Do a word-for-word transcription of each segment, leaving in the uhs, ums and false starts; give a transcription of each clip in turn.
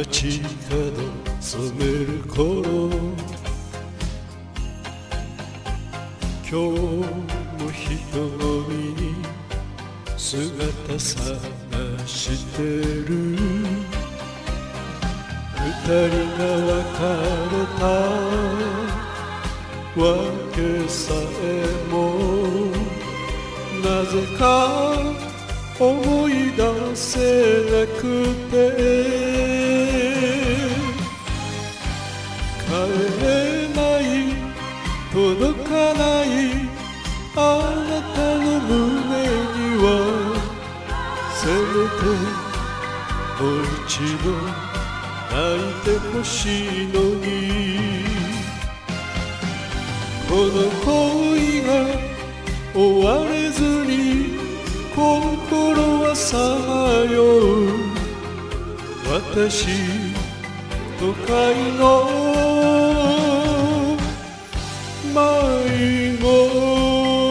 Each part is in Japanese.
街角染める頃、今日も人混みに姿探してる。二人が別れたわけさえもなぜか思い出せなくて、帰れない届かないあなたの胸にはせめてもう一度泣いてほしいのに、この恋が終われずに心はさまよう。私都会の迷子。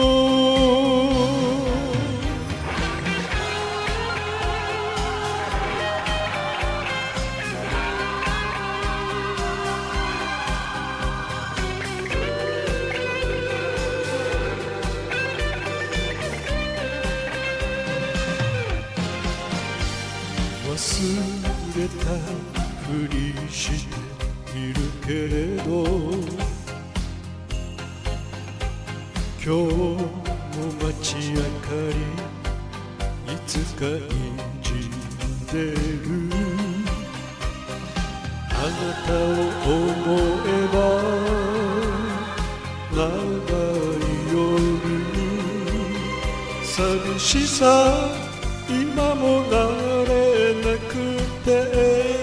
忘れたふりしているけれど、今日も街明かりいつか滲んでる。あなたを思えば長い夜、寂しさ今も慣れなくて、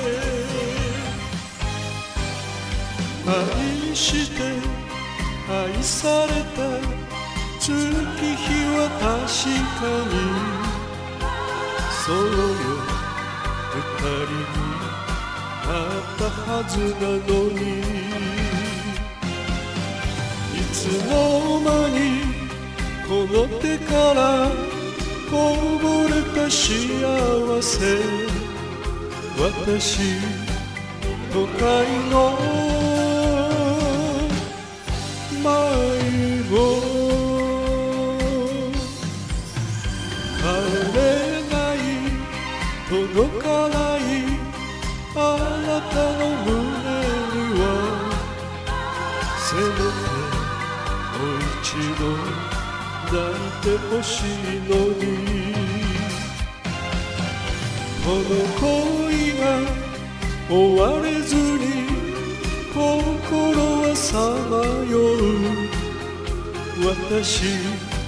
愛して愛された月日は確かにそうよ、二人になったはずなのに、いつの間にこの手からこぼれた幸せ、私都会の迷子。帰れない届かないあなたの胸にはせめてもう一度泣いてほしいのに、この恋が終われずに心はさまよう。私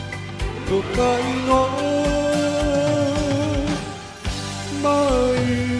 都会の迷子。